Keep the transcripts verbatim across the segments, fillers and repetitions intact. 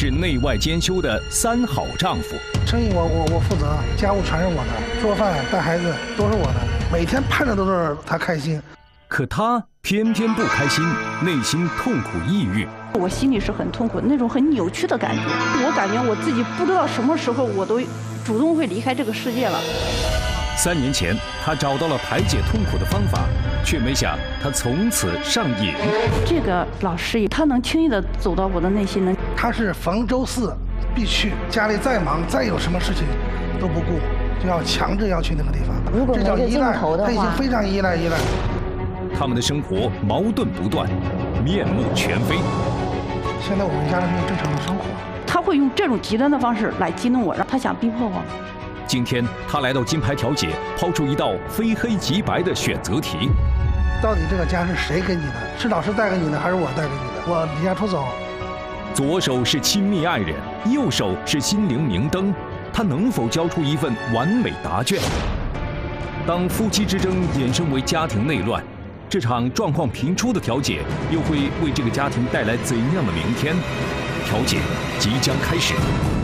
是内外兼修的三好丈夫。 生意我我我负责，家务全是我的，做饭带孩子都是我的，每天盼着都是他开心。 可他偏偏不开心，内心痛苦抑郁。 我心里是很痛苦，那种很扭曲的感觉。我感觉我自己不知道什么时候我都主动会离开这个世界了。 三年前，他找到了排解痛苦的方法，却没想他从此上瘾。 这个老师，他能轻易的走到我的内心呢。 他是逢周四必去，家里再忙再有什么事情都不顾，就要强制要去那个地方。 如果没有镜头的话， 他已经非常依赖依赖。 他们的生活矛盾不断，面目全非。 现在我们家人没有正常的生活。 他会用这种极端的方式来激怒我，让他想逼迫我。 今天他来到金牌调解，抛出一道非黑即白的选择题： 到底这个家是谁给你的？是老师带给你的，还是我带给你的？我离家出走。 左手是亲密爱人，右手是心灵明灯，他能否交出一份完美答卷？当夫妻之争衍生为家庭内乱，这场状况频出的调解又会为这个家庭带来怎样的明天？调解即将开始。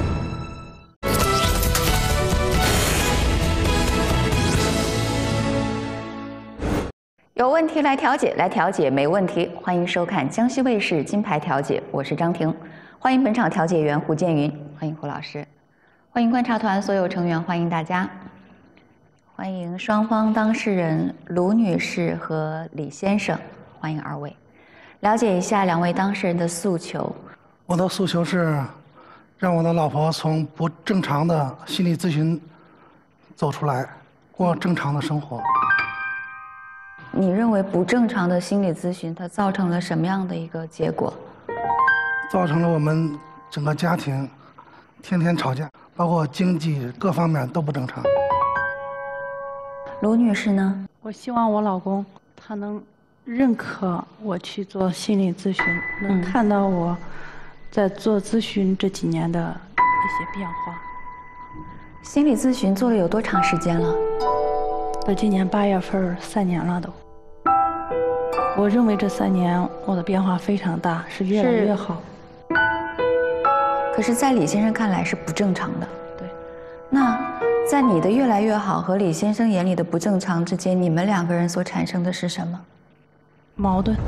有问题来调解，来调解没问题。欢迎收看江西卫视金牌调解，我是张婷。欢迎本场调解员胡建云，欢迎胡老师。欢迎观察团所有成员，欢迎大家。欢迎双方当事人卢女士和李先生，欢迎二位。了解一下两位当事人的诉求。 我的诉求是，让我的老婆从不正常的心理咨询走出来，过正常的生活。 你认为不正常的心理咨询，它造成了什么样的一个结果？ 造成了我们整个家庭天天吵架，包括经济各方面都不正常。 卢女士呢？ 我希望我老公他能认可我去做心理咨询，能看到我在做咨询这几年的一些变化。 心理咨询做了有多长时间了？ 到今年八月份，三年了都。我认为这三年我的变化非常大，是越来越好。 可是，在李先生看来是不正常的。 对。 那在你的越来越好和李先生眼里的不正常之间，你们两个人所产生的是什么？ 矛盾。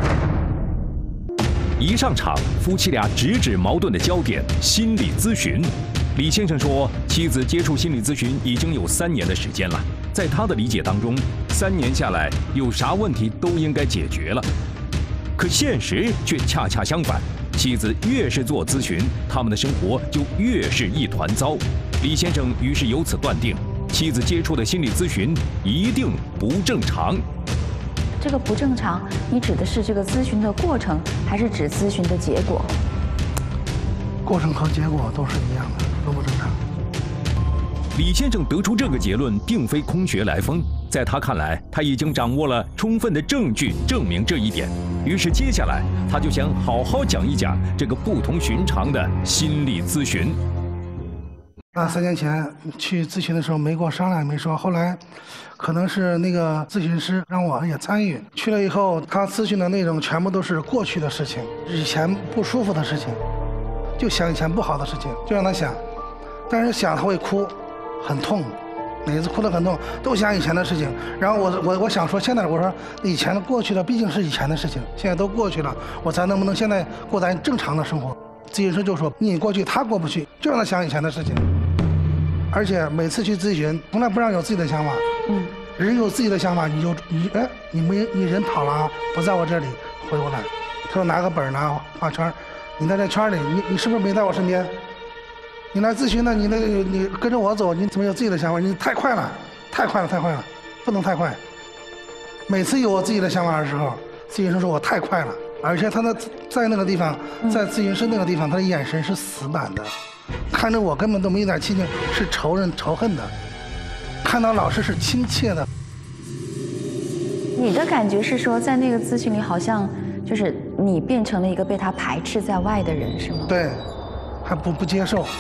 一上场，夫妻俩直指矛盾的焦点——心理咨询。李先生说，妻子接触心理咨询已经有三年的时间了。在他的理解当中，三年下来，有啥问题都应该解决了。可现实却恰恰相反，妻子越是做咨询，他们的生活就越是一团糟。李先生于是由此断定，妻子接触的心理咨询一定不正常。 这个不正常，你指的是这个咨询的过程，还是指咨询的结果？ 过程和结果都是一样的，都不正常。 李先生得出这个结论并非空穴来风，在他看来，他已经掌握了充分的证据证明这一点。于是接下来，他就想好好讲一讲这个不同寻常的心理咨询。 那三年前去咨询的时候没跟我商量，没说。后来，可能是那个咨询师让我也参与。去了以后，他咨询的内容全部都是过去的事情，以前不舒服的事情，就想以前不好的事情，就让他想。但是想他会哭，很痛，每次哭得很痛，都想以前的事情。然后我我我想说，现在我说以前的过去的毕竟是以前的事情，现在都过去了，我才能不能现在过咱正常的生活？咨询师就说你过去，他过不去，就让他想以前的事情。而且每次去咨询，从来不让有自己的想法。嗯，人有自己的想法，你就你哎，你没你人跑了，不在我这里，回过来。他说拿个本拿画圈，你在这圈里，你你是不是没在我身边？你来咨询呢，你那你跟着我走，你怎么有自己的想法？你太快了，太快了，太快了，不能太快。每次有我自己的想法的时候，咨询师说我太快了，而且他那在那个地方，在咨询室那个地方，他的眼神是死板的。看着我根本都没一点亲情，是仇人仇恨的；看到老师是亲切的。 你的感觉是说，在那个咨询里，好像就是你变成了一个被他排斥在外的人，是吗？ 对，还不不接受。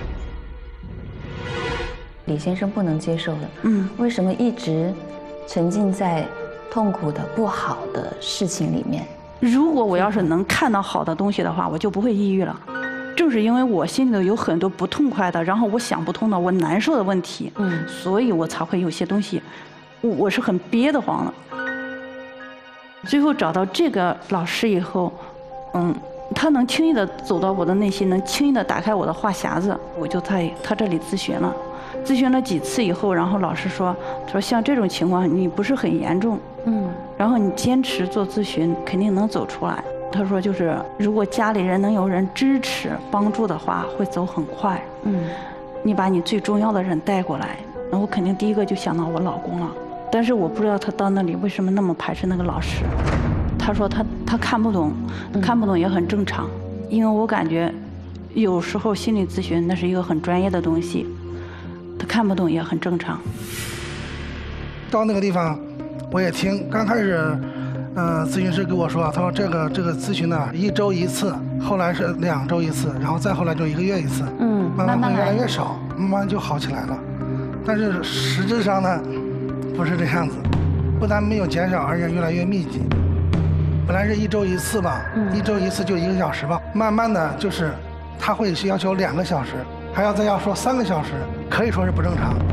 李先生不能接受的， 嗯， 为什么一直沉浸在痛苦的、不好的事情里面？ 如果我要是能看到好的东西的话，我就不会抑郁了。 正是因为我心里头有很多不痛快的，然后我想不通的，我难受的问题，嗯，所以我才会有些东西，我我是很憋得慌的。最后找到这个老师以后，嗯，他能轻易的走到我的内心，能轻易的打开我的话匣子，我就在他这里咨询了。咨询了几次以后，然后老师说，说像这种情况你不是很严重，嗯，然后你坚持做咨询，肯定能走出来。他说就是如果家里人能有人支持帮助的话，会走很快。嗯，你把你最重要的人带过来，然后我肯定第一个就想到我老公了。但是我不知道他到那里为什么那么排斥那个老师。他说他他看不懂，看不懂也很正常，因为我感觉有时候心理咨询那是一个很专业的东西。他看不懂也很正常。 到那个地方，我也听。刚开始，呃，咨询师跟我说，他说这个这个咨询呢，一周一次，后来是两周一次，然后再后来就一个月一次。嗯，慢慢会越来越少，慢慢就好起来了。但是实质上呢，不是这样子，不但没有减少，而且越来越密集。本来是一周一次吧，一周一次就一个小时吧，慢慢的就是，他会要求两个小时。还要再要说三个小时，可以说是不正常。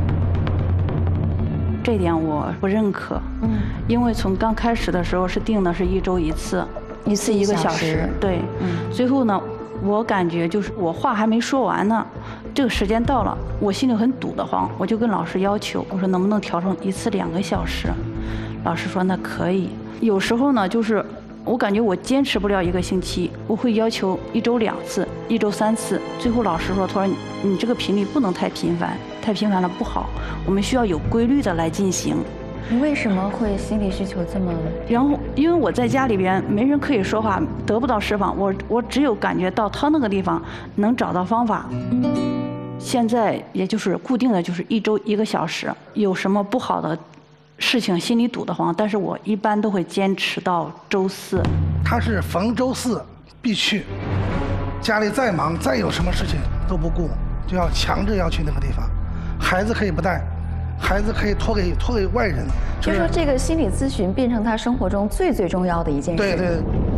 这点我不认可，嗯，因为从刚开始的时候是定的是一周一次，一次一个小时，对，嗯。最后呢，我感觉就是我话还没说完呢，这个时间到了，我心里很堵得慌，我就跟老师要求，我说能不能调成一次两个小时？老师说那可以。有时候呢，就是我感觉我坚持不了一个星期，我会要求一周两次，一周三次。最后老师说，他说你你这个频率不能太频繁，太频繁了不好，我们需要有规律的来进行。 你为什么会心理需求这么？ 然后因为我在家里边没人可以说话，得不到释放，我我只有感觉到他那个地方能找到方法。现在也就是固定的就是一周一个小时，有什么不好的事情心里堵得慌，但是我一般都会坚持到周四。 他是逢周四必去，家里再忙再有什么事情都不顾，就要强制要去那个地方。孩子可以不带，孩子可以托给托给外人。 就说这个心理咨询变成他生活中最最重要的一件事。 对对。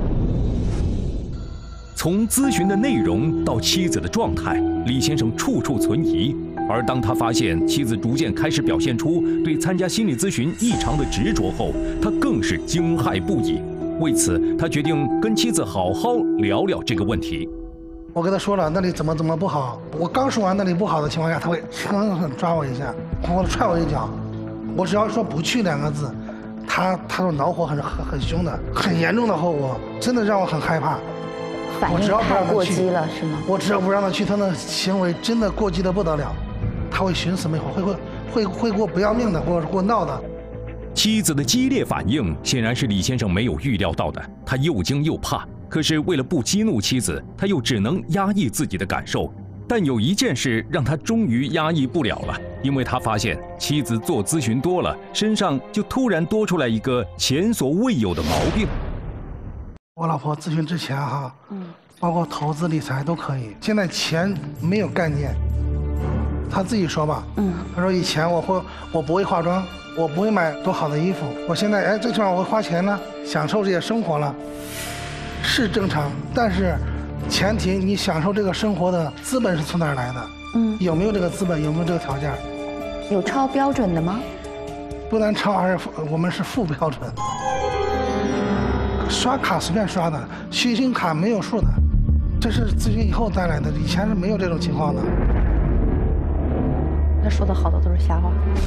从咨询的内容到妻子的状态，李先生处处存疑。而当他发现妻子逐渐开始表现出对参加心理咨询异常的执着后，他更是惊骇不已。为此，他决定跟妻子好好聊聊这个问题。 我跟他说了那里怎么怎么不好，我刚说完那里不好的情况下，他会狠狠抓我一下，或者踹我一脚。我只要说不去两个字，他他说恼火很很很凶的，很严重的后果，真的让我很害怕。 反应太过激了是吗？ 我只要不让他去，他的行为真的过激的不得了。他会寻死觅活，会会会会过不要命的，或者过闹的。 妻子的激烈反应显然是李先生没有预料到的，他又惊又怕。可是为了不激怒妻子，他又只能压抑自己的感受。但有一件事让他终于压抑不了了，因为他发现妻子做咨询多了，身上就突然多出来一个前所未有的毛病。 我老婆咨询之前哈，嗯，包括投资理财都可以，现在钱没有概念。他自己说吧，嗯，他说以前我会我不会化妆，我不会买多好的衣服，我现在哎这地方我会花钱了，享受这些生活了，是正常，但是前提你享受这个生活的资本是从哪儿来的？嗯，有没有这个资本，有没有这个条件？ 有超标准的吗？ 不但超，而是我们是负标准。刷卡随便刷的，信用卡没有数的，这是咨询以后带来的，以前是没有这种情况的。 他说的好多都是瞎话。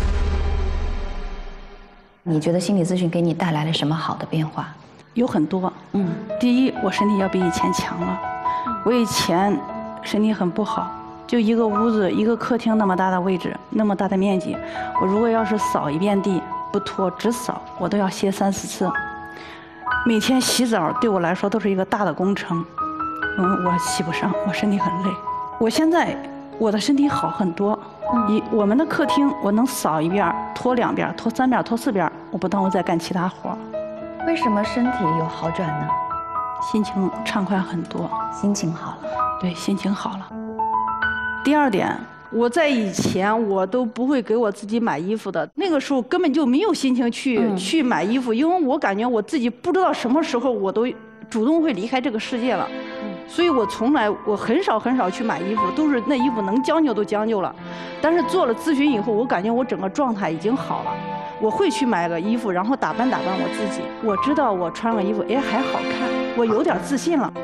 你觉得心理咨询给你带来了什么好的变化？ 有很多，嗯，第一，我身体要比以前强了。我以前身体很不好，就一个屋子，一个客厅那么大的位置，那么大的面积，我如果要是扫一遍地，不拖只扫，我都要歇三四次。每天洗澡对我来说都是一个大的工程，嗯，我洗不上，我身体很累。我现在我的身体好很多。一我们的客厅，我能扫一遍，拖两遍，拖三遍，拖四遍，我不耽误再干其他活。 为什么身体有好转呢？ 心情畅快很多， 心情好了。 对，心情好了。第二点，我在以前我都不会给我自己买衣服的，那个时候根本就没有心情去、嗯、去买衣服，因为我感觉我自己不知道什么时候我都主动会离开这个世界了。嗯、 所以我从来我很少很少去买衣服，都是那衣服能将就都将就了。但是做了咨询以后，我感觉我整个状态已经好了。我会去买个衣服，然后打扮打扮我自己。我知道我穿个衣服，哎，还好看，我有点自信了。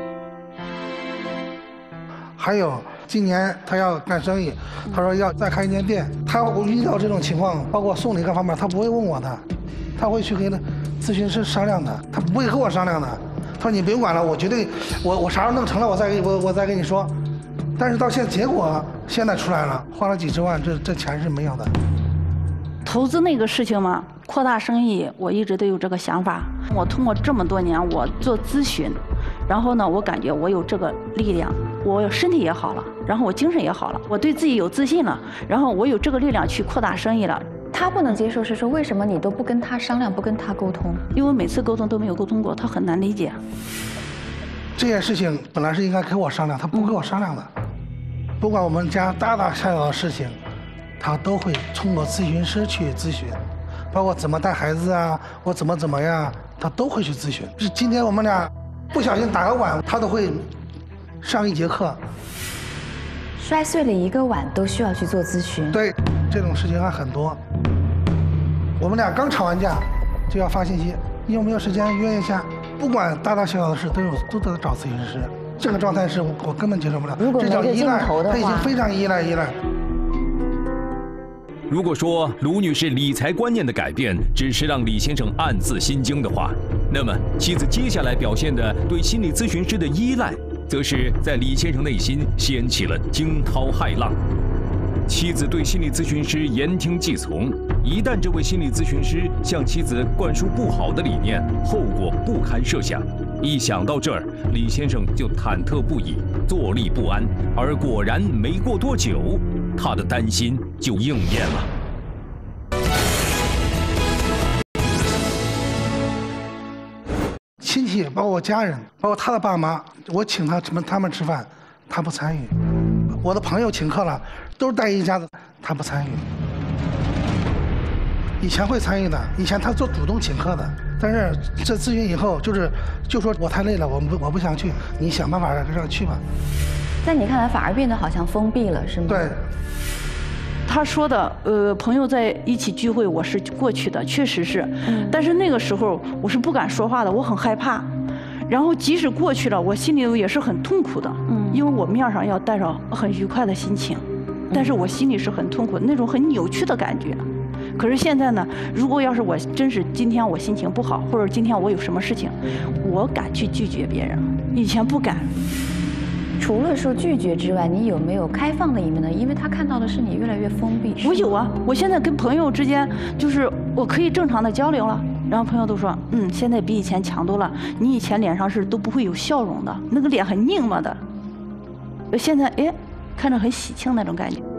还有今年他要干生意，他说要再开一间店，他遇到这种情况，包括送礼各方面，他不会问我的，他会去跟咨询师商量的，他不会和我商量的。他说你不用管了，我绝对，我我啥时候弄成了，我再给我我再跟你说。但是到现在结果现在出来了，花了几十万，这这钱是没有的。 投资那个事情嘛，扩大生意，我一直都有这个想法。我通过这么多年我做咨询，然后呢，我感觉我有这个力量，我身体也好了，然后我精神也好了，我对自己有自信了，然后我有这个力量去扩大生意了。 他不能接受是说，为什么你都不跟他商量，不跟他沟通？ 因为每次沟通都没有沟通过，他很难理解。 这件事情本来是应该跟我商量，他不跟我商量的。不管我们家大大小小的事情，他都会通过咨询师去咨询，包括怎么带孩子啊，我怎么怎么样，他都会去咨询。是今天我们俩不小心打个碗，他都会上一节课。 摔碎了一个碗都需要去做咨询。 对，这种事情还很多。我们俩刚吵完架，就要发信息，你有没有时间约一下？不管大大小小的事，都有都得找咨询师。这个状态是我我根本接受不了。 如果没有镜头的话， 他已经非常依赖依赖。 如果说卢女士理财观念的改变只是让李先生暗自心惊的话，那么妻子接下来表现的对心理咨询师的依赖，则是在李先生内心掀起了惊涛骇浪。妻子对心理咨询师言听计从，一旦这位心理咨询师向妻子灌输不好的理念，后果不堪设想。一想到这儿，李先生就忐忑不已，坐立不安。而果然没过多久，他的担心就应验了。 亲戚，包括我家人，包括他的爸妈，我请他什么他们吃饭，他不参与。我的朋友请客了，都是带一家子，他不参与。以前会参与的，以前他做主动请客的，但是这咨询以后，就是就说我太累了，我不我不想去，你想办法让他去吧。 在你看来，反而变得好像封闭了，是吗？ 对。 他说的，呃，朋友在一起聚会，我是过去的，确实是，嗯、但是那个时候我是不敢说话的，我很害怕。然后即使过去了，我心里也是很痛苦的，嗯，因为我面上要带着很愉快的心情，但是我心里是很痛苦的，那种很扭曲的感觉。可是现在呢，如果要是我真是今天我心情不好，或者今天我有什么事情，我敢去拒绝别人，以前不敢。 除了说拒绝之外，你有没有开放的一面呢？因为他看到的是你越来越封闭。 我有啊，我现在跟朋友之间就是我可以正常的交流了，然后朋友都说，嗯，现在比以前强多了。你以前脸上是都不会有笑容的，那个脸很拧巴的，现在哎，看着很喜庆那种感觉。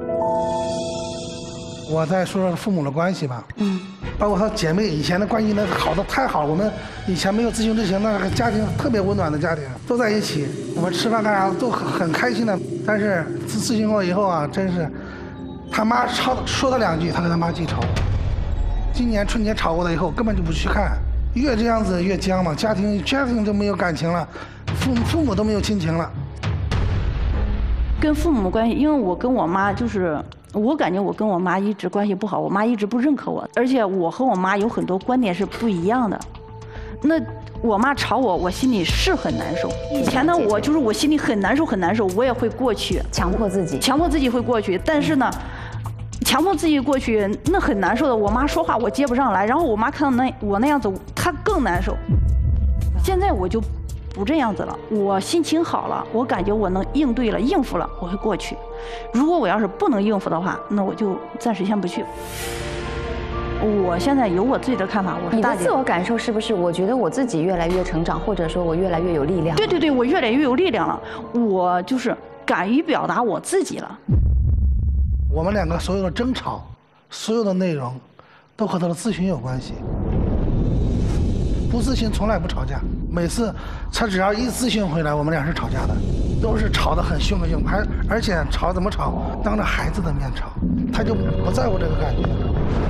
我再说说父母的关系吧， 嗯， 包括他姐妹以前的关系那好的太好了，我们以前没有咨询之前那个家庭特别温暖的家庭，都在一起，我们吃饭干啥都很很开心的。但是咨咨询过以后啊，真是他妈吵说他两句，他跟他妈记仇。今年春节吵过了以后，根本就不去看，越这样子越僵嘛，家庭家庭都没有感情了，父父母都没有亲情了。 跟父母关系，因为我跟我妈就是。我感觉我跟我妈一直关系不好，我妈一直不认可我，而且我和我妈有很多观点是不一样的。那我妈吵我，我心里是很难受。以前呢，我就是我心里很难受很难受，我也会过去， 强迫自己， 强迫自己会过去。但是呢，强迫自己过去那很难受的。我妈说话我接不上来，然后我妈看到那我那样子，她更难受。现在我就不这样子了，我心情好了，我感觉我能应对了，应付了，我会过去。如果我要是不能应付的话，那我就暂时先不去。我现在有我自己的看法，我是大姐。 你的自我感受是不是？我觉得我自己越来越成长，或者说我越来越有力量。 对对对，我越来越有力量了，我就是敢于表达我自己了。 我们两个所有的争吵，所有的内容，都和他的咨询有关系。不咨询从来不吵架，每次他只要一咨询回来，我们俩是吵架的，都是吵得很凶很凶，还而且吵怎么吵？当着孩子的面吵，他就不在乎这个感觉。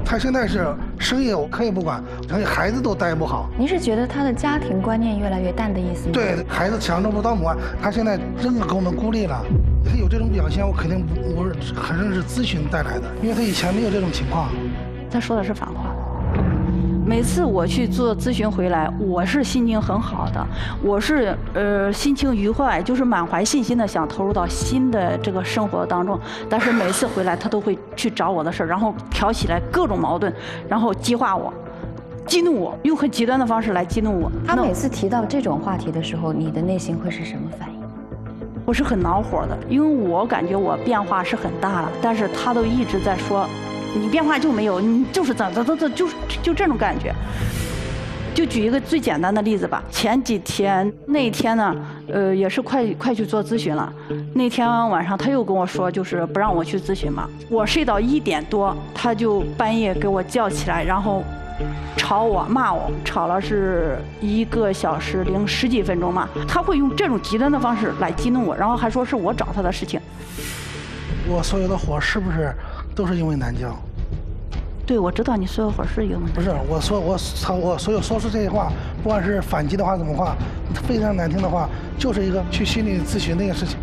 他现在是生意我可以不管，而且孩子都带不好。 您是觉得他的家庭观念越来越淡的意思吗？ 对孩子强中不到母爱，他现在真的给我们孤立了。他有这种表现，我肯定不，我肯定是咨询带来的，因为他以前没有这种情况。 他说的是反话。每次我去做咨询回来，我是心情很好的，我是呃心情愉快，就是满怀信心的想投入到新的这个生活当中。但是每次回来，他都会去找我的事儿，然后挑起来各种矛盾，然后激化我，激怒我，用很极端的方式来激怒我。 他每次提到这种话题的时候，你的内心会是什么反应？ 我是很恼火的，因为我感觉我变化是很大了，但是他都一直在说。你变化就没有，你就是怎怎怎怎，就是就这种感觉。就举一个最简单的例子吧，前几天那天呢，呃，也是快快去做咨询了。那天晚上他又跟我说，就是不让我去咨询嘛。我睡到一点多，他就半夜给我叫起来，然后吵我骂我，吵了是一个小时零十几分钟嘛。他会用这种极端的方式来激怒我，然后还说是我找他的事情。 我所有的火是不是都是因为南疆？ 对，我知道你所有火是因为不是我说我操我所有说出这些话，不管是反击的话怎么话，非常难听的话，就是一个去心理咨询那个事情。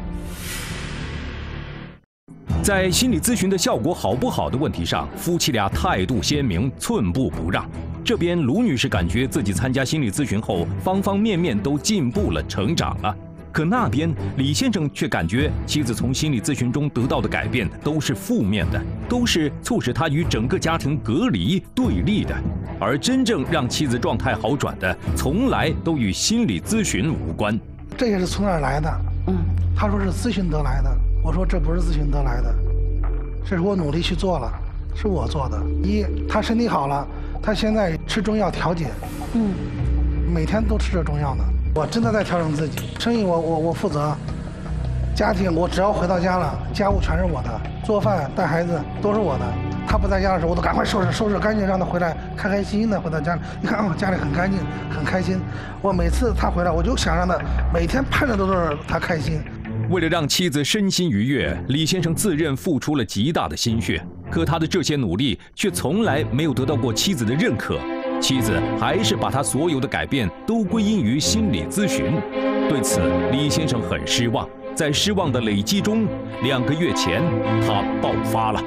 在心理咨询的效果好不好的问题上，夫妻俩态度鲜明，寸步不让。这边卢女士感觉自己参加心理咨询后，方方面面都进步了，成长了。可那边李先生却感觉妻子从心理咨询中得到的改变都是负面的，都是促使他与整个家庭隔离对立的，而真正让妻子状态好转的，从来都与心理咨询无关。 这些是从哪儿来的？ 嗯， 他说是咨询得来的，我说这不是咨询得来的，这是我努力去做了，是我做的。一，他身体好了，他现在吃中药调节， 嗯， 每天都吃着中药呢。我真的在调整自己，生意我我我负责，家庭我只要回到家了，家务全是我的，做饭带孩子都是我的。他不在家的时候，我都赶快收拾收拾干净，让他回来开开心心的回到家里。你看啊，家里很干净，很开心。我每次他回来，我就想让他每天盼着都是他开心。 为了让妻子身心愉悦，李先生自认付出了极大的心血，可他的这些努力却从来没有得到过妻子的认可。妻子还是把他所有的改变都归因于心理咨询，对此李先生很失望。在失望的累积中，两个月前他爆发了。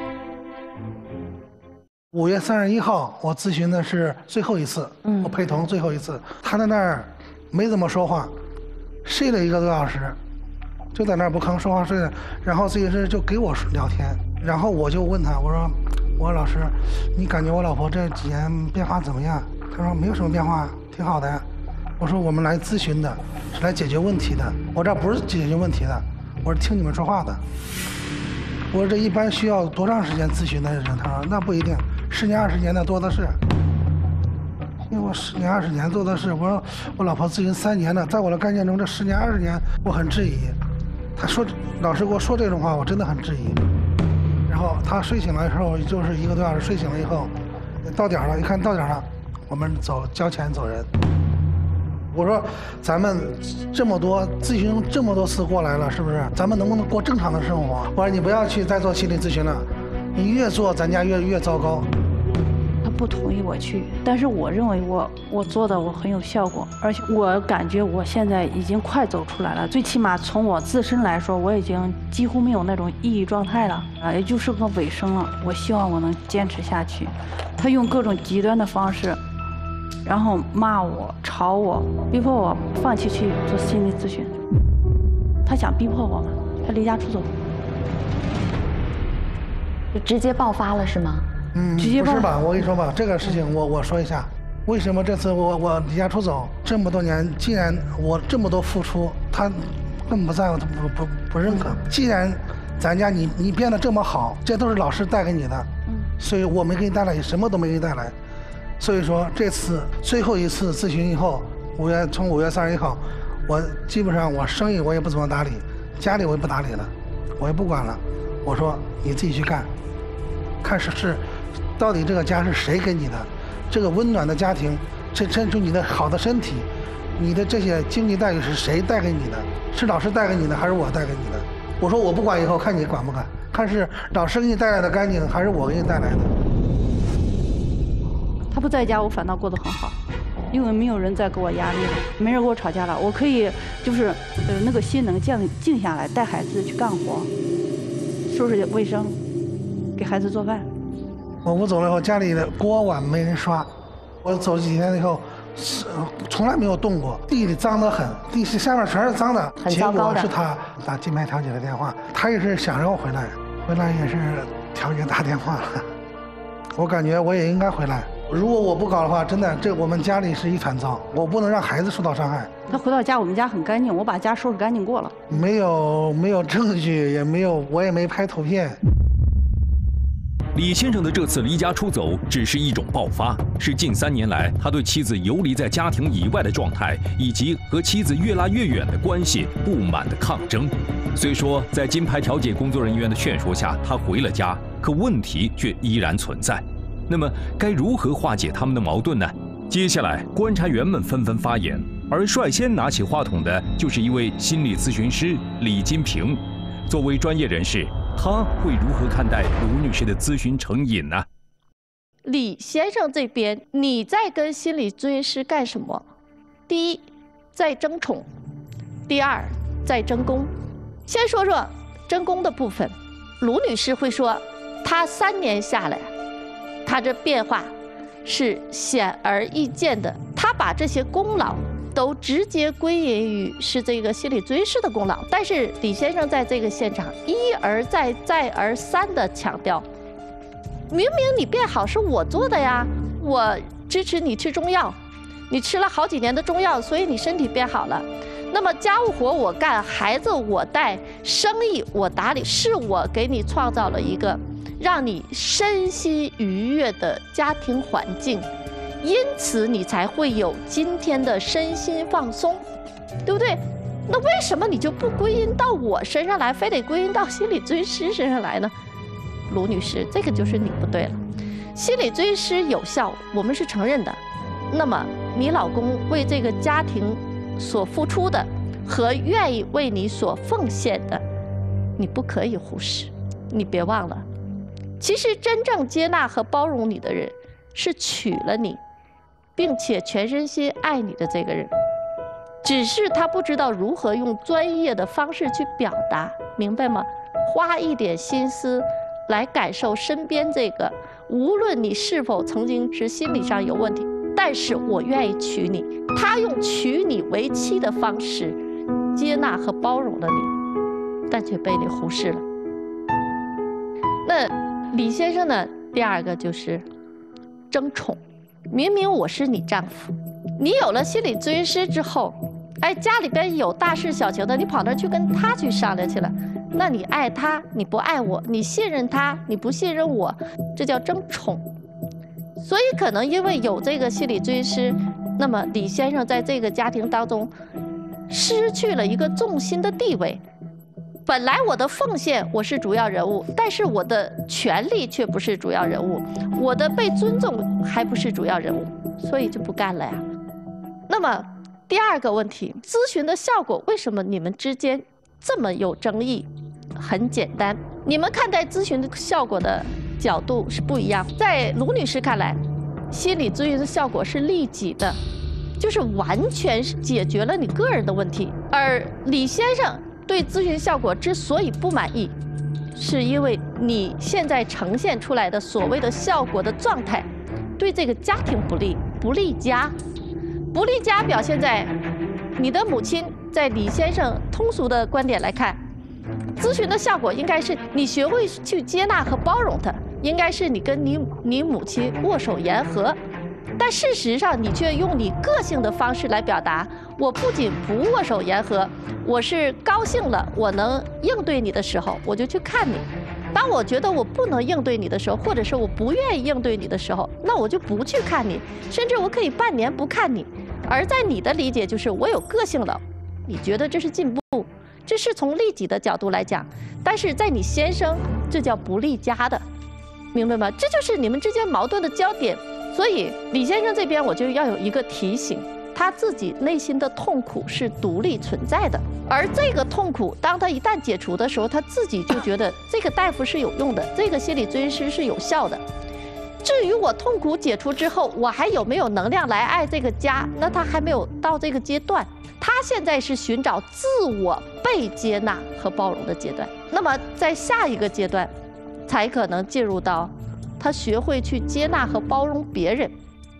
五月三十一号，我咨询的是最后一次，嗯，我陪同最后一次，他在那儿没怎么说话，睡了一个多小时，就在那儿不吭说话睡了，然后咨询师就给我聊天，然后我就问他，我说。我说老师，你感觉我老婆这几年变化怎么样？他说没有什么变化，挺好的呀。我说我们来咨询的，是来解决问题的。我这不是解决问题的，我是听你们说话的。我说这一般需要多长时间咨询的人？他说那不一定，十年二十年的多的是。因为我十年二十年做的事，我说我老婆咨询三年了，在我的概念中，这十年二十年我很质疑。他说老师给我说这种话，我真的很质疑。然后他睡醒了之后，就是一个多小时。睡醒了以后，到点了，一看到点了，我们走交钱走人。我说咱们这么多咨询这么多次过来了，是不是？咱们能不能过正常的生活？我说你不要去再做心理咨询了，你越做咱家越越糟糕。 他不同意我去，但是我认为我我做的我很有效果，而且我感觉我现在已经快走出来了，最起码从我自身来说，我已经几乎没有那种抑郁状态了啊，也就是个尾声了。我希望我能坚持下去。他用各种极端的方式，然后骂我、吵我，逼迫我放弃去做心理咨询。他想逼迫我嘛，他离家出走， 就直接爆发了是吗？ 嗯，不是吧？我跟你说吧，这个事情我我说一下，为什么这次我我离家出走这么多年，既然我这么多付出，他根本不在乎，他不不不认可。既然咱家你你变得这么好，这都是老师带给你的，所以我没给你带来，什么都没给你带来。所以说这次最后一次咨询以后，五月从五月三十一号，我基本上我生意我也不怎么打理，家里我也不打理了，我也不管了。我说你自己去干，看是是。到底这个家是谁给你的？这个温暖的家庭，这衬出你的好的身体，你的这些经济待遇是谁带给你的？是老师带给你的，还是我带给你的？我说我不管，以后看你管不管，看是老师给你带来的干净，还是我给你带来的。 不在家，我反倒过得很好，因为没有人再给我压力了，没人跟我吵架了，我可以就是呃那个心能静静下来，带孩子去干活，收拾卫生，给孩子做饭。 我我走了以后，家里的锅碗没人刷，我走几天以后，是从来没有动过，地里脏得很，地下面全是脏的。 很糟糕的。 结果是他打金牌调解的电话，他也是想让我回来，回来也是调解打电话了。我感觉我也应该回来。如果我不搞的话，真的这我们家里是一团糟，我不能让孩子受到伤害。 他回到家，我们家很干净，我把家收拾干净过了。 没有没有证据，也没有，我也没拍图片。 李先生的这次离家出走只是一种爆发，是近三年来他对妻子游离在家庭以外的状态，以及和妻子越拉越远的关系不满的抗争。虽说在金牌调解工作人员的劝说下，他回了家，可问题却依然存在。那么该如何化解他们的矛盾呢？接下来观察员们纷纷发言，而率先拿起话筒的就是一位心理咨询师李金平。作为专业人士，他会如何看待卢女士的咨询成瘾呢？ 李先生这边，你在跟心理咨询师干什么？第一，在争宠；第二，在争功。先说说争功的部分，卢女士会说，她三年下来，她这变化是显而易见的，她把这些功劳都直接归因于是这个心理咨询师的功劳。但是李先生在这个现场一而再再而三的强调，明明你变好是我做的呀，我支持你吃中药，你吃了好几年的中药，所以你身体变好了。那么家务活我干，孩子我带，生意我打理，是我给你创造了一个让你身心愉悦的家庭环境，因此你才会有今天的身心放松，对不对？那为什么你就不归因到我身上来，非得归因到心理咨询师身上来呢？卢女士，这个就是你不对了。心理咨询师有效，我们是承认的。那么你老公为这个家庭所付出的和愿意为你所奉献的，你不可以忽视。你别忘了，其实真正接纳和包容你的人，是娶了你并且全身心爱你的这个人，只是他不知道如何用专业的方式去表达，明白吗？花一点心思来感受身边这个，无论你是否曾经是心理上有问题，但是我愿意娶你，他用娶你为妻的方式接纳和包容了你，但却被你忽视了。那李先生呢？第二个就是争宠。明明我是你丈夫，你有了心理咨询师之后，哎，家里边有大事小情的，你跑那去跟他去商量去了。那你爱他，你不爱我；你信任他，你不信任我，这叫争宠。所以可能因为有这个心理咨询师，那么李先生在这个家庭当中失去了一个重心的地位。本来我的奉献我是主要人物，但是我的权利却不是主要人物，我的被尊重还不是主要人物，所以就不干了呀。那么第二个问题，咨询的效果为什么你们之间这么有争议？很简单，你们看待咨询的效果的角度是不一样。在卢女士看来，心理咨询的效果是利己的，就是完全解决了你个人的问题。而李先生对咨询效果之所以不满意，是因为你现在呈现出来的所谓的效果的状态，对这个家庭不利，不利家。不利家表现在你的母亲，在李先生通俗的观点来看，咨询的效果应该是你学会去接纳和包容她，应该是你跟你你母亲握手言和。但事实上，你却用你个性的方式来表达。我不仅不握手言和，我是高兴了，我能应对你的时候，我就去看你；当我觉得我不能应对你的时候，或者是我不愿意应对你的时候，那我就不去看你，甚至我可以半年不看你。而在你的理解就是我有个性了，你觉得这是进步，这是从利己的角度来讲。但是在你先生，这叫不利家的，明白吗？这就是你们之间矛盾的焦点。所以李先生这边我就要有一个提醒，他自己内心的痛苦是独立存在的，而这个痛苦当他一旦解除的时候，他自己就觉得这个大夫是有用的，这个心理咨询师是有效的。至于我痛苦解除之后，我还有没有能量来爱这个家？那他还没有到这个阶段，他现在是寻找自我被接纳和包容的阶段。那么在下一个阶段，才可能进入到他学会去接纳和包容别人。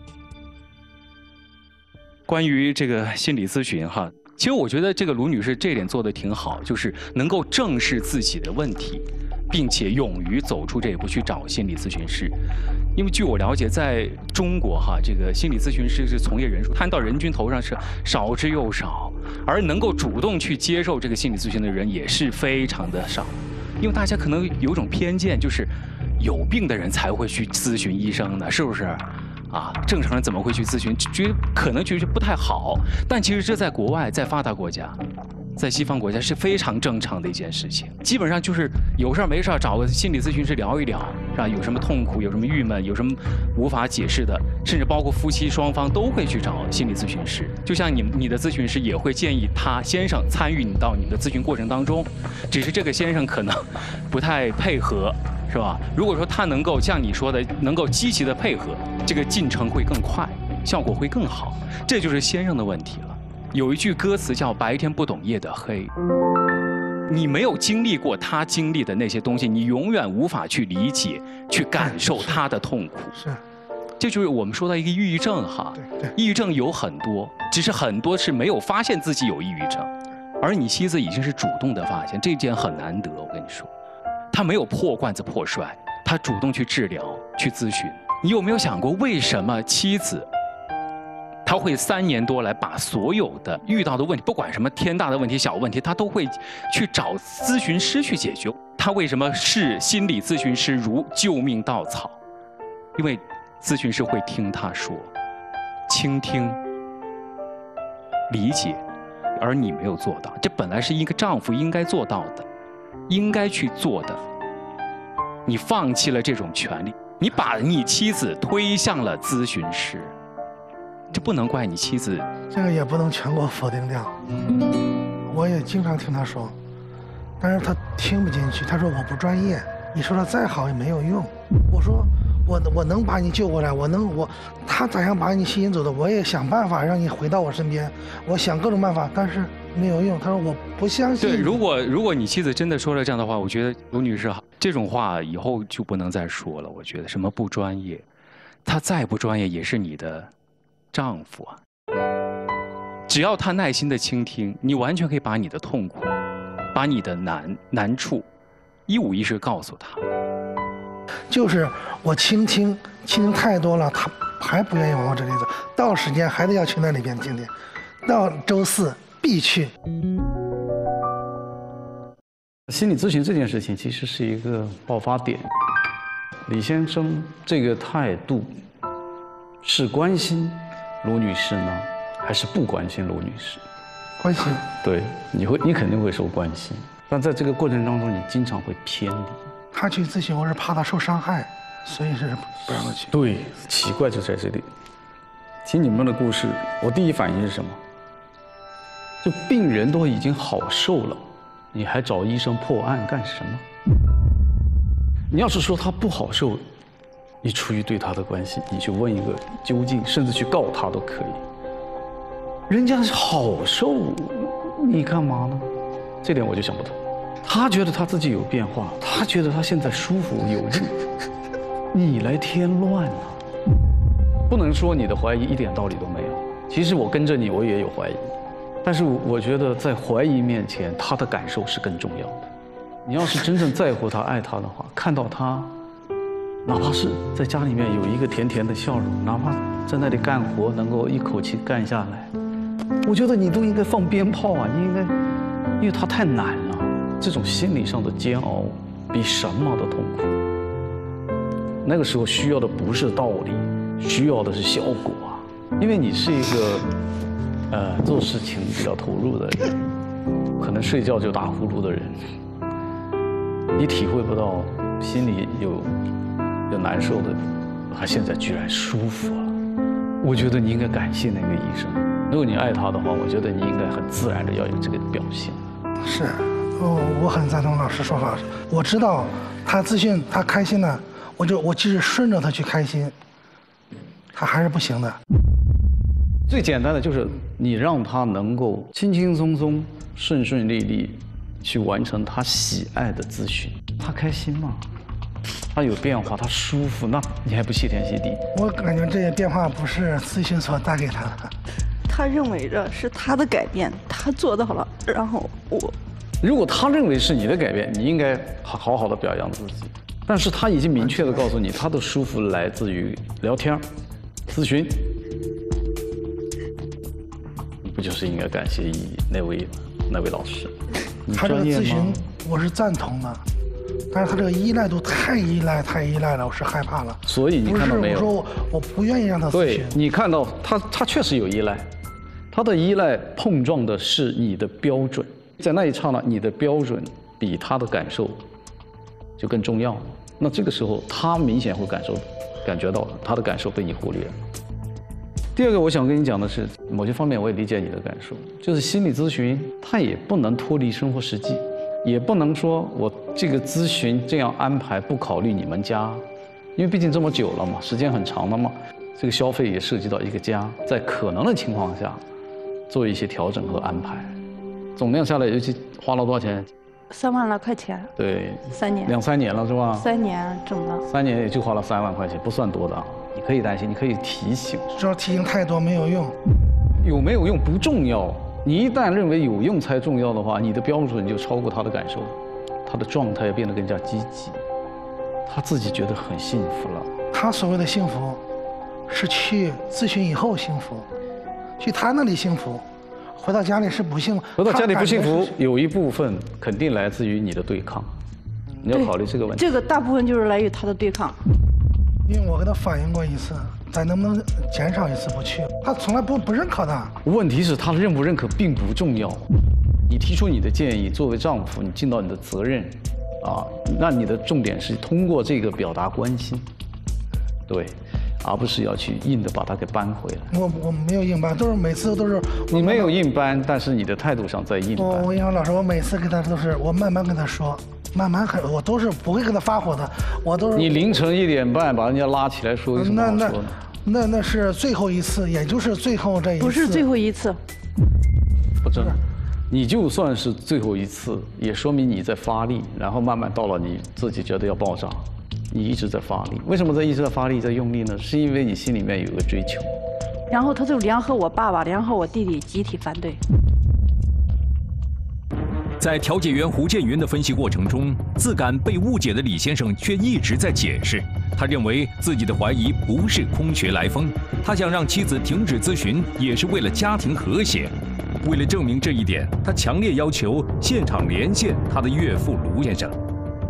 关于这个心理咨询哈，其实我觉得这个卢女士这点做得挺好，就是能够正视自己的问题，并且勇于走出这一步去找心理咨询师。因为据我了解，在中国哈，这个心理咨询师是从业人数摊到人均头上是少之又少，而能够主动去接受这个心理咨询的人也是非常的少。因为大家可能有一种偏见，就是有病的人才会去咨询医生的，是不是？啊，正常人怎么会去咨询？觉得可能觉得不太好，但其实这在国外，在发达国家，在西方国家是非常正常的一件事情。基本上就是有事儿没事儿找个心理咨询师聊一聊，是吧？有什么痛苦，有什么郁闷，有什么无法解释的，甚至包括夫妻双方都会去找心理咨询师。就像你你的咨询师也会建议他先生参与你到你的咨询过程当中，只是这个先生可能不太配合。是吧？如果说他能够像你说的，能够积极的配合，这个进程会更快，效果会更好。这就是先生的问题了。有一句歌词叫“白天不懂夜的黑”，你没有经历过他经历的那些东西，你永远无法去理解、去感受他的痛苦。 是， 这就是我们说到一个抑郁症哈。 对对， 抑郁症有很多，只是很多是没有发现自己有抑郁症，而你妻子已经是主动的发现，这件很难得。我跟你说。他没有破罐子破摔，他主动去治疗、去咨询。你有没有想过，为什么妻子他会三年多来把所有的遇到的问题，不管什么天大的问题、小问题，他都会去找咨询师去解决？他为什么视心理咨询师如救命稻草？因为咨询师会听他说，倾听、理解，而你没有做到。这本来是一个丈夫应该做到的。应该去做的，你放弃了这种权利，你把你妻子推向了咨询师，这不能怪你妻子。 这个也不能全给我否定掉。我也经常听他说，但是他听不进去。他说我不专业，你说的再好也没有用。我说我我能把你救过来，我能我他咋样把你吸引走的，我也想办法让你回到我身边，我想各种办法，但是没有用。他说我不相信。 对，如果如果你妻子真的说了这样的话，我觉得卢女士这种话以后就不能再说了。我觉得什么不专业，他再不专业也是你的丈夫啊。只要他耐心的倾听，你完全可以把你的痛苦，把你的难难处，一五一十告诉他。 就是我倾听，倾听太多了，他还不愿意往我这里走。到时间还得要去那里边听听，到周四必去。 心理咨询这件事情其实是一个爆发点。李先生这个态度，是关心卢女士呢，还是不关心卢女士？ 关心。 对，你会，你肯定会受关心，但在这个过程当中，你经常会偏离。 他去咨询，我是怕他受伤害，所以是不让他去。 对，奇怪就在这里。听你们的故事，我第一反应是什么？就病人都已经好受了，你还找医生破案干什么？你要是说他不好受，你出于对他的关心，你去问一个究竟，甚至去告他都可以。人家好受，你干嘛呢？这点我就想不通。他觉得他自己有变化，他觉得他现在舒服有力，你来添乱啊！不能说你的怀疑一点道理都没有。其实我跟着你，我也有怀疑，但是我觉得在怀疑面前，他的感受是更重要的。你要是真正在乎他、爱他的话，看到他，哪怕是在家里面有一个甜甜的笑容，哪怕在那里干活能够一口气干下来，我觉得你都应该放鞭炮啊！你应该，因为他太难了。这种心理上的煎熬，比什么都痛苦。那个时候需要的不是道理，需要的是效果啊！因为你是一个，呃，做事情比较投入的人，可能睡觉就打呼噜的人，你体会不到心里有有难受的，他现在居然舒服了。我觉得你应该感谢那个医生。如果你爱他的话，我觉得你应该很自然的要有这个表现。 是。哦，我很赞同老师说法。我知道他咨询他开心了， 我就我即使顺着他去开心，他还是不行的。 最简单的就是你让他能够轻轻松松、顺顺利利去完成他喜爱的咨询，他开心吗？他有变化，他舒服，那你还不谢天谢地？ 我感觉这些变化不是咨询所带给他的。 他认为这是他的改变，他做到了，然后我， 如果他认为是你的改变，你应该好好的表扬自己。但是他已经明确的告诉你，他的舒服来自于聊天、咨询。你不就是应该感谢那位那位老师？ 他这个咨询我是赞同的。但是他这个依赖度太依赖，太依赖了，我是害怕了。 所以你看到没有？ 我说我我不愿意让他咨询。 对，你看到他，他确实有依赖，他的依赖碰撞的是你的标准，在那一刹那，你的标准比他的感受就更重要。那这个时候，他明显会感受、感觉到他的感受被你忽略了。第二个，我想跟你讲的是，某些方面我也理解你的感受，就是心理咨询它也不能脱离生活实际。也不能说我这个咨询这样安排不考虑你们家，因为毕竟这么久了嘛，时间很长了嘛，这个消费也涉及到一个家，在可能的情况下做一些调整和安排。总量下来，尤其花了多少钱？ 三万来块钱。 对， 三年。 两三年了是吧？ 三年整了。 三年也就花了三万块钱，不算多的啊。你可以担心，你可以提醒。 只要提醒太多没有用， 有没有用不重要。你一旦认为有用才重要的话，你的标准就超过他的感受，他的状态也变得更加积极，他自己觉得很幸福了。 他所谓的幸福，是去咨询以后幸福，去他那里幸福，回到家里是不幸福。 回到家里不幸福，有一部分肯定来自于你的对抗，你要考虑这个问题。 这个大部分就是来于他的对抗。 因为我跟他反映过一次，咱能不能减少一次不去？他从来不不认可的。 问题是他认不认可并不重要，你提出你的建议，作为丈夫，你尽到你的责任，啊，那你的重点是通过这个表达关心，对，而不是要去硬的把他给扳回来。 我我没有硬扳，都是每次都是你没有硬扳，但是你的态度上在硬扳。 我我跟老师，我每次跟他都是我慢慢跟他说。慢慢很，我都是不会跟他发火的，我都是。 你凌晨一点半把人家拉起来说有什么好说的？ 那那那是最后一次，也就是最后这一次。 不是最后一次。 不真的，你就算是最后一次，也说明你在发力，然后慢慢到了你自己觉得要爆炸，你一直在发力。为什么在一直在发力，在用力呢？是因为你心里面有一个追求。 然后他就联合我爸爸，联合我弟弟集体反对。 在调解员胡建云的分析过程中，自感被误解的李先生却一直在解释。他认为自己的怀疑不是空穴来风，他想让妻子停止咨询，也是为了家庭和谐。为了证明这一点，他强烈要求现场连线他的岳父卢先生。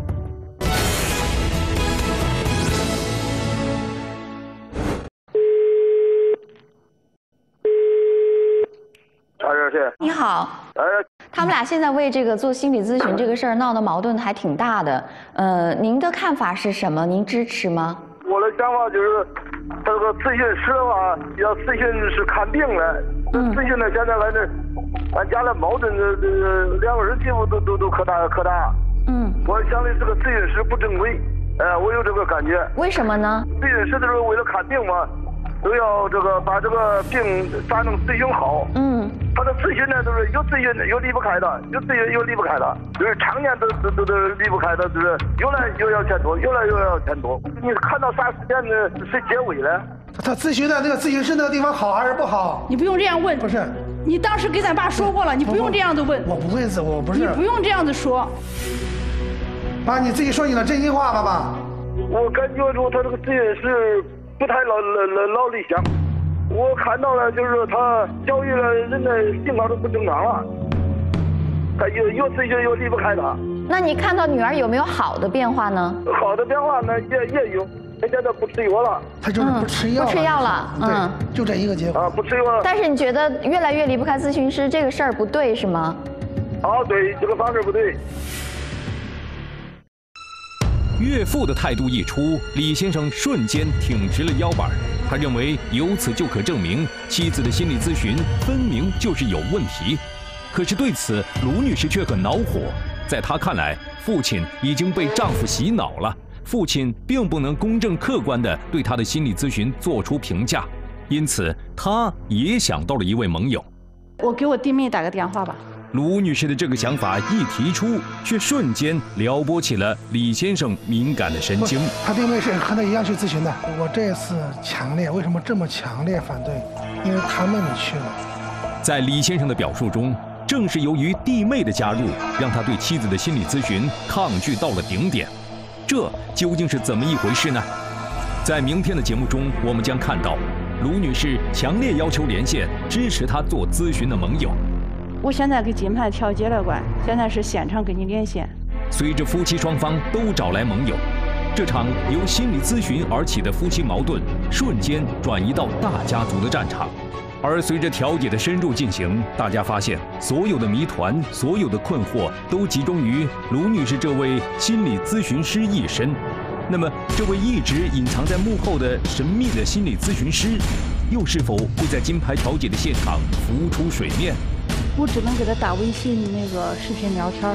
你好，他们俩现在为这个做心理咨询这个事儿闹得矛盾还挺大的。呃，您的看法是什么？您支持吗？ 我的想法就是，这个咨询师的话，要咨询是看病的，嗯、咨询呢现在反正俺家的矛盾，这这两个人几乎都都都可大可大。嗯，我想的这个咨询师不正规，呃，我有这个感觉。 为什么呢？ 咨询师都是为了看病嘛。都要这个把这个病咋能咨询好？嗯，他的咨询呢都是有咨询有离不开的，有咨询有离不开的，就是常年都都都都离不开的，就是有来又要钱多，有来又要钱多。你看到啥时间呢？是结尾了？ 他咨询的那个咨询师那个地方好还是不好？ 你不用这样问。 不是， 你当时给咱爸说过了，你不用这样子问。 我不会，我不是。 你不用这样子说。 爸，你自己说你的真心话，爸爸。 我感觉出他这个咨询师不太老老老理想，我看到了，就是他教育了人的性格都不正常了，他有有咨询有离不开他。 那你看到女儿有没有好的变化呢？ 好的变化呢也也有，人家都不吃药了。 他就是不吃药、 嗯，不吃药了， 嗯，对，就这一个结果啊，不吃药了。 但是你觉得越来越离不开咨询师这个事儿不对是吗？ 啊，对，这个方式不对。 岳父的态度一出，李先生瞬间挺直了腰板。他认为由此就可证明妻子的心理咨询分明就是有问题。可是对此，卢女士却很恼火。在她看来，父亲已经被丈夫洗脑了， 父亲并不能公正客观地对他的心理咨询做出评价，因此他也想到了一位盟友。 我给我弟妹打个电话吧。 卢女士的这个想法一提出，却瞬间撩拨起了李先生敏感的神经。 他弟妹是和他一样去咨询的。我这次强烈，为什么这么强烈反对？因为他妹妹去了。 在李先生的表述中，正是由于弟妹的加入，让他对妻子的心理咨询抗拒到了顶点。这究竟是怎么一回事呢？在明天的节目中，我们将看到卢女士强烈要求连线支持她做咨询的盟友。 我现在给金牌调解了关，现在是现场给你连线。 随着夫妻双方都找来盟友，这场由心理咨询而起的夫妻矛盾瞬间转移到大家族的战场。而随着调解的深入进行，大家发现所有的谜团、所有的困惑都集中于卢女士这位心理咨询师一身。那么，这位一直隐藏在幕后的神秘的心理咨询师，又是否会在金牌调解的现场浮出水面？ 我只能给他打微信那个视频聊天。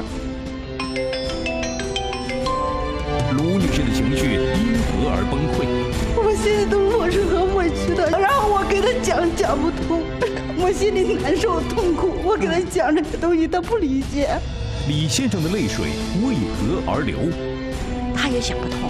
卢女士的情绪因何而崩溃？ 我心里都我是很委屈的，然后我给他讲讲不通，我心里难受痛苦，我给他讲这个东西他不理解。 李先生的泪水为何而流？ 他也想不通。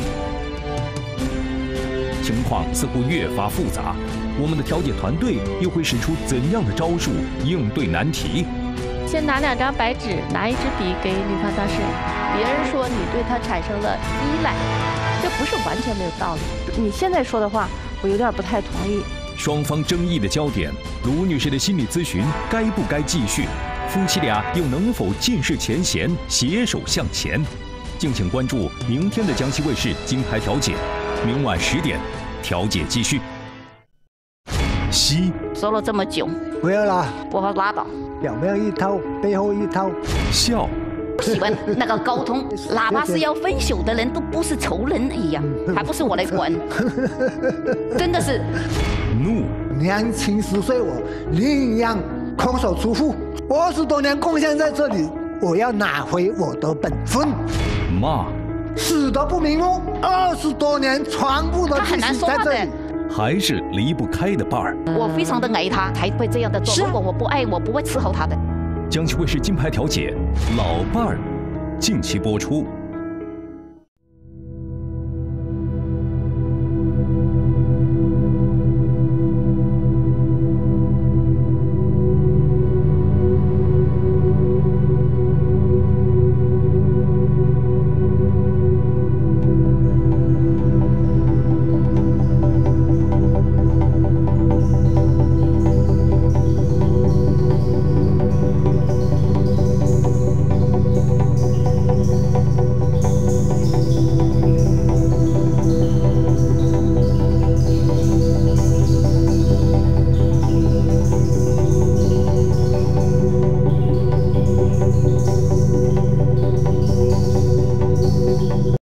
情况似乎越发复杂，我们的调解团队又会使出怎样的招数应对难题？ 先拿两张白纸，拿一支笔给女方当事人。别人说你对他产生了依赖，这不是完全没有道理。 你现在说的话，我有点不太同意。 双方争议的焦点，卢女士的心理咨询该不该继续？夫妻俩又能否尽释前嫌，携手向前？敬请关注明天的江西卫视金牌调解，明晚十点，调解继续。西说了这么久， 不要啦， 不好拉倒。 表面一套，背后一套。 笑。 喜欢那个沟通，哪怕是要分手的人都不是仇人一样，还不是我来管，真的是。 怒。 年轻十岁我另一样空手出户，二十多年贡献在这里，我要拿回我的本分。 骂。 死得不瞑目，二十多年全部都积蓄在这里。 还是离不开的伴儿。 我非常的爱他，才会这样的做。如果我不爱，我不会伺候他的。 江西卫视金牌调解，老伴儿，近期播出。